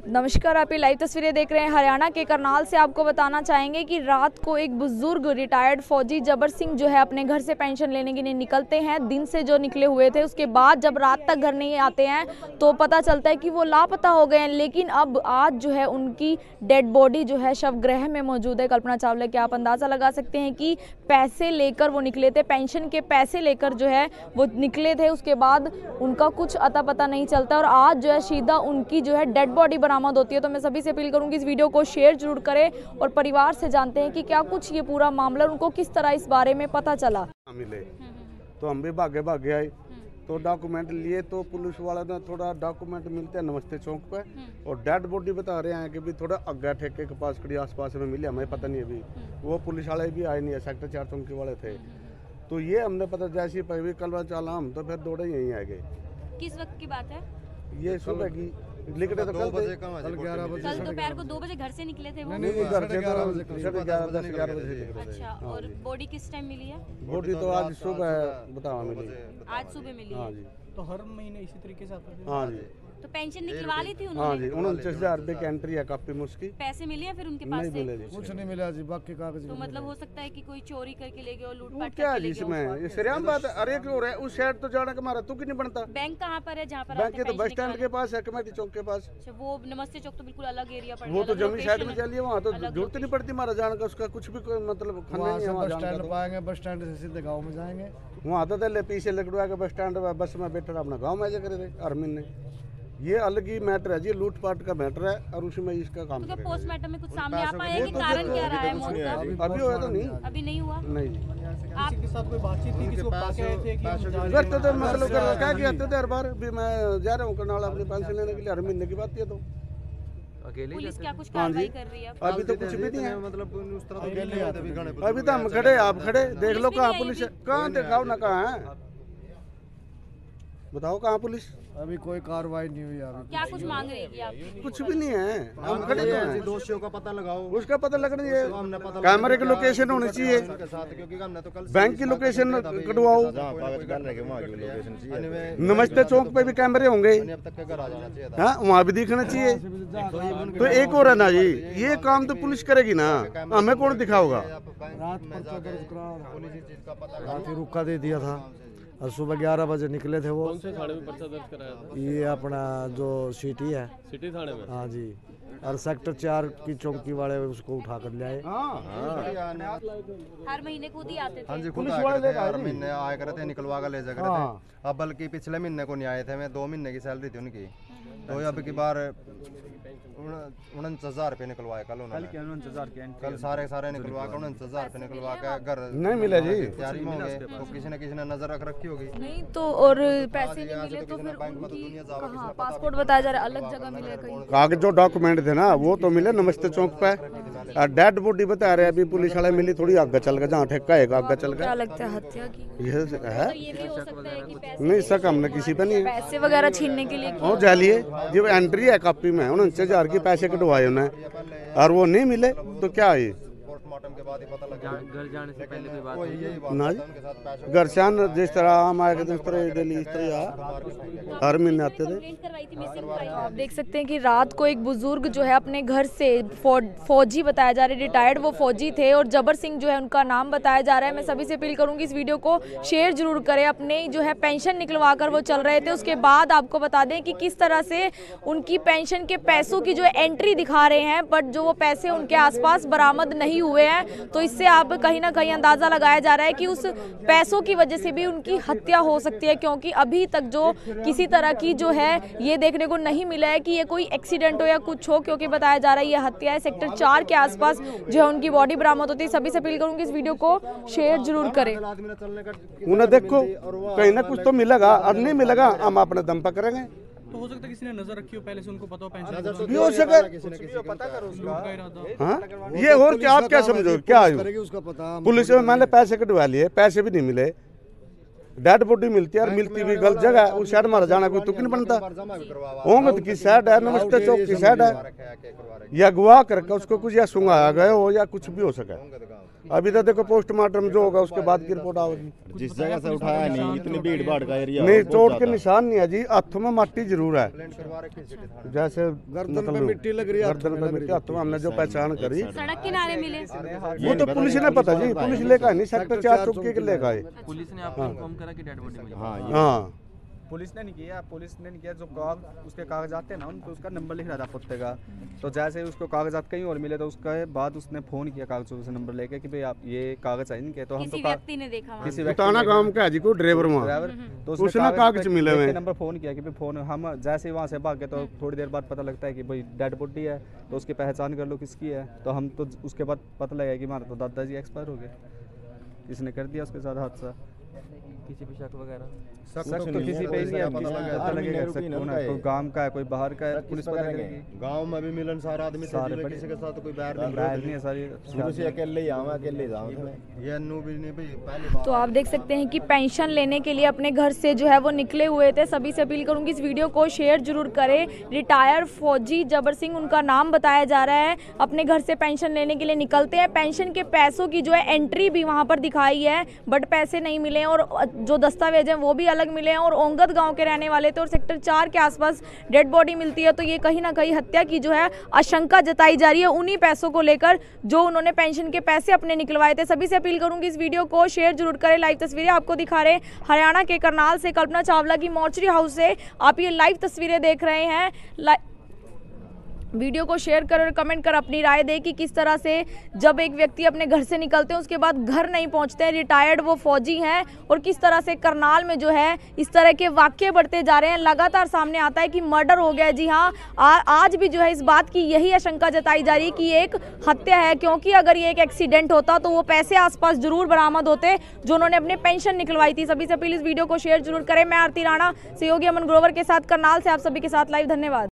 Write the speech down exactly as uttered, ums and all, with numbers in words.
नमस्कार, आप ये लाइव तस्वीरें देख रहे हैं हरियाणा के करनाल से। आपको बताना चाहेंगे कि रात को एक बुजुर्ग रिटायर्ड फौजी जबर सिंह जो है अपने घर से पेंशन लेने के लिए निकलते हैं। दिन से जो निकले हुए थे, उसके बाद जब रात तक घर नहीं आते हैं तो पता चलता है कि वो लापता हो गए हैं। लेकिन अब आज जो है उनकी डेड बॉडी जो है शवगृह में मौजूद है। कल्पना चावला के आप अंदाज़ा लगा सकते हैं कि पैसे लेकर वो निकले थे, पेंशन के पैसे लेकर जो है वो निकले थे। उसके बाद उनका कुछ अता पता नहीं चलता और आज जो है सीधा उनकी जो है डेड बॉडी बरामद होती है। तो मैं सभी से अपील करूंगी इस वीडियो को शेयर जरूर करें और परिवार से जानते हैं कि क्या कुछ ये पूरा मामला उनको किस तरह इस बारे में पता चला। मिले तो हम भी भागे भागे आए तो डॉक्यूमेंट लिए तो पुलिस वाला ने थोड़ा डॉक्यूमेंट मिलते हैं नमस्ते चौक पे और डेड बॉडी बता रहे हैं कि भी थोड़ा अग्गा ठेके के पास खड़ी आसपास में मिले, हमें पता नहीं अभी। वो पुलिस वाले भी आए नहीं है, सेक्टर चार चौकी वाले थे। तो ये हमने पता जैसी पहले कल चला हम तो फिर दौड़े यहीं आ गए। किस वक्त की बात है? ये सुबह की लिखते तो कल बजे कल ग्यारह बजे कल दोपहर को दो बजे घर से निकले थे वो? नहीं नहीं, घर से तो ग्यारह दस ग्यारह बजे निकले थे। अच्छा, और बॉडी किस टाइम मिली है? बॉडी तो आज सुबह बतावा मिली। आज सुबह मिली? हाँ जी। तो हर महीने इसी तरीके से आता है? हाँ जी। तो पेंशन निकलवा ली थी उन्होंने? हाँ जी, उनचास हजार रुपए की एंट्री है कापी में उसकी। पैसे मिले हैं फिर उनके पास से? कुछ नहीं मिला जी, बाकी कागज। तो मतलब हो सकता है कि कोई चोरी करके ले गया और लूटपाट क्या करके ले जिसमें गया? ये सरेआम बात है। अरे क्यों रहा है उस साइड तो जाने का हमारा तू क्यों नहीं बनता? बैंक कहाँ पर है जहाँ पर बैंक के तो बस स्टैंड के पास है, कमेटी चौक के पास। अच्छा, वो नमस्ते चौक तो बिल्कुल अलग एरिया पड़ गया। वो तो जमीन साइड में चलिए, वहाँ तो जरूरत नहीं पड़ती हमारा जाने का, उसका कुछ भी कोई मतलब खाना नहीं है। वहाँ स्टैंड पाएंगे, बस स्टैंड से सीधे गाँव में जाएंगे। वहाँ तो ले पीछे लकड़वा के बस स्टैंड बस में बैठे अपना गाँव में जा करे हर महीने। ये अलग ही मैटर है जी, लूटपाट का मैटर है और उसमें इसका काम तो पोस्टमार्टम में कुछ सामने आ पाया है कि कारण क्या रहा है मौत का? अभी हुआ तो नहीं, अभी नहीं हुआ। नहीं आपके साथ कोई बातचीत थी? किसी को पास आए थे कि करते थे मतलब क्या कहते थे हर बार भी मैं जा रहा हूँ करनाल अपनी पेंशन लेने के लिए, हर महीने की बात है। तो पुलिस क्या कुछ कार्रवाई कर रही है? अभी तो कुछ भी नहीं है, मतलब उस तरह अभी तो हम खड़े, आप खड़े देख लो कहाँ पुलिस है, कहाँ दिखाओ ना कहाँ है, बताओ कहाँ पुलिस? अभी कोई कार्रवाई नहीं हुई अभी। क्या कुछ मांग रही थी आप? कुछ भी नहीं है, हम खड़े हैं। दोषियों का पता लगाओ, उसका पता लगना चाहिए, कैमरे की लोकेशन होनी चाहिए, बैंक की लोकेशन कटवाओ, नमस्ते चौक पे भी कैमरे होंगे, हाँ वहाँ भी दिखना चाहिए। तो एक और है ना जी, ये काम तो पुलिस करेगी ना, हमें कौन दिखाओगा? रात ही रुका दे दिया था और सुबह ग्यारह बजे निकले थे वो। कौन से थाने में पर्चा दर्ज कराया था? ये अपना जो सिटी है, सिटी थाने में। हाँ जी, और सेक्टर चार की चौकी वाले उसको उठा कर ले आए। हर महीने खुद ही आते थे? हाँ जी, खुद हर महीने आया करते थे, निकलवा कर ले जा करते थे। अब बल्कि पिछले महीने को नहीं आए थे, मैं दो महीने की सैलरी थी उनकी, तो अब की बार उनचास हजार रुपये निकलवाए कल उन्होंने। कल सारे सारे निकलवा कर उनचास हजार रुपये निकलवा के घर नहीं मिला जी, तैयारी में होंगे तो किसी न किसी ने नजर रख रखी होगी। नहीं तो और पैसे नहीं मिले तो फिर उनकी कहाँ पासपोर्ट बताया जा रहा है अलग जगह मिले कहीं? कागज जो डॉक्यूमेंट थे ना वो तो मिले नमस्ते चौक पे, और डेड बॉडी बता रहे अभी पुलिस वाले मिली थोड़ी आगे चल गए, जहाँ ठेका है आगे चल गए। क्या लगता है हत्या की? ये है तो ये भी हो सकता है कि पैसे नहीं, शक हमने किसी पे नहीं है। पैसे वगैरह छीनने के लिए और जालिए जो एंट्री है कापी में उनचास हजार के पैसे कटवाए उन्हें और वो नहीं मिले तो क्या है? पोस्टमार्टम के बाद ही पता लगा। घर जाने से पहले कोई बात ना जी, घर से आन जिस तरह हम आए थे उस तरह डेली इस तरह हर महीने आते थे। करवाई थी मिसिंग फाइल? आप देख सकते हैं कि रात को एक बुजुर्ग जो है अपने घर से फौजी बताया जा रहा है, रिटायर्ड वो फौजी थे और जबर सिंह जो है उनका नाम बताया जा रहा है। मैं सभी से अपील करूंगी इस वीडियो को शेयर जरूर करें। अपने जो है पेंशन निकलवा कर वो चल रहे थे, उसके बाद आपको बता दें कि किस तरह से उनकी पेंशन के पैसों की जो एंट्री दिखा रहे हैं, बट जो वो पैसे उनके आसपास बरामद नहीं हुए हैं। तो इससे आप कहीं ना कहीं अंदाजा लगाया जा रहा है कि उस पैसों की वजह से भी उनकी हत्या हो सकती है, क्योंकि अभी तक जो किसी तरह की जो है ये देखने को नहीं मिला है कि ये कोई एक्सीडेंट हो या कुछ हो, क्योंकि बताया जा रहा है ये हत्या है। सेक्टर चार के आसपास जो है उनकी बॉडी बरामद होती है। सभी से अपील करूंगी इस वीडियो को शेयर जरूर करें। उन्हें देखो कहीं ना कुछ तो मिलेगा, अब नहीं मिलेगा हम अपने दम पर करेंगे। तो हो सकता है किसी ने नजर रखी हो पहले से, उनको पता हो पेंशन भी हो सके, पता करो उसका। हाँ ये और क्या आप क्या समझो क्या है उसका पता? पुलिस में मैंने पैसे कटवा लिए, पैसे भी नहीं मिले, डेड बॉडी मिलती है और मिलती भी गलत जगह, उस साइड मारा जाना कोई तुक नहीं बनता। होंगे की साइड है, नमस्ते चौक की साइड है, या अगवा करके उसको कुछ या सुंगाया गया हो या कुछ भी हो सके। अभी तो देखो पोस्टमार्टम जो होगा उसके बाद की रिपोर्ट आएगी। जिस जगह से उठाया नहीं, इतनी भीड़ भाड़ का एरिया नहीं, चोट के निशान नहीं है जी, हाथों में माटी जरूर है, जैसे गर्दन पे मिट्टी लग रही है, गर्दन पे मिट्टी, हाथों में हमने जो पहचान करी सड़क किनारे मिले। वो तो पुलिस ने पता जी, पुलिस लेकर आए नहीं, सेक्टर चार चौकी के लेकर आए। पुलिस ने आपको इन्फॉर्म करा कि डेड बॉडी मिली? हाँ हाँ पुलिस ने नहीं किया, पुलिस ने नहीं किया, जो काग उसके कागजात थे ना उनको उसका नंबर लिख रहा था कुत्ते का, तो जैसे ही उसको कागजात कहीं और मिले तो उसका बाद उसने फोन किया कागजों से नंबर लेके कि भाई आप ये कागज है इनके, तो हम किसी तो व्यक्ति ने देखा वहाँ। किसी व्यक्ति ताना काम का है जी, कोई ड्राइवर वहाँ ड्राइवर, तो उसने कागज मिले हुए हैं। नंबर फोन किया कि भाई फोन, हम जैसे ही वहाँ से भागे तो थोड़ी देर बाद पता लगता है कि भाई डेड बॉडी है, तो उसकी पहचान कर लो किसकी है, तो हम तो उसके बाद पता लगा कि हमारा तो दादाजी एक्सपायर हो गए, किसने कर दिया उसके साथ हादसा। किसी पे शक वगैरह? शक तो किसी पे ही नहीं है, पता लगेगा कौन है, कोई गांव का है कोई बाहर का है, पुलिस पता करेगी। गांव में भी मिलन सारा आदमी सारे थे, किसी के साथ कोई बैर नहीं बैर नहीं है, सारी शुरू से अकेले ही आवा अकेले जाऊं ये अन्नू भी नहीं भाई पहली बार। तो आप देख सकते हैं कि पेंशन लेने के लिए अपने घर से जो है वो निकले हुए थे। सभी से अपील करूंगी इस वीडियो को शेयर जरूर करें। रिटायर्ड फौजी जबर सिंह उनका नाम बताया जा रहा है, अपने घर से पेंशन लेने के लिए निकलते हैं। पेंशन के पैसों की जो है एंट्री भी वहां पर दिखाई है, बट पैसे नहीं मिले और जो दस्तावेज हैं वो भी अलग मिले हैं और ओंगद गांव के रहने वाले थे और सेक्टर चार के आसपास डेड बॉडी मिलती है, तो ये कहीं ना कहीं हत्या की जो है आशंका जताई जा रही है उन्हीं पैसों को लेकर जो उन्होंने पेंशन के पैसे अपने निकलवाए थे। सभी से अपील करूंगी इस वीडियो को शेयर जरूर करें। लाइव तस्वीरें आपको दिखा रहे हैं हरियाणा के करनाल से, कल्पना चावला की मॉर्चरी हाउस से आप ये लाइव तस्वीरें देख रहे हैं। वीडियो को शेयर कर और कमेंट कर अपनी राय दें कि किस तरह से जब एक व्यक्ति अपने घर से निकलते हैं उसके बाद घर नहीं पहुंचते हैं, रिटायर्ड वो फौजी हैं, और किस तरह से करनाल में जो है इस तरह के वाक्य बढ़ते जा रहे हैं। लगातार सामने आता है कि मर्डर हो गया। जी हाँ, आज भी जो है इस बात की यही आशंका जताई जा रही है कि ये एक हत्या है, क्योंकि अगर ये एक एक्सीडेंट होता तो वो पैसे आसपास जरूर बरामद होते जो उन्होंने अपने पेंशन निकलवाई थी। सभी से अपील इस वीडियो को शेयर जरूर करें। मैं आरती राणा, सहयोगी अमन ग्रोवर के साथ करनाल से आप सभी के साथ लाइव। धन्यवाद।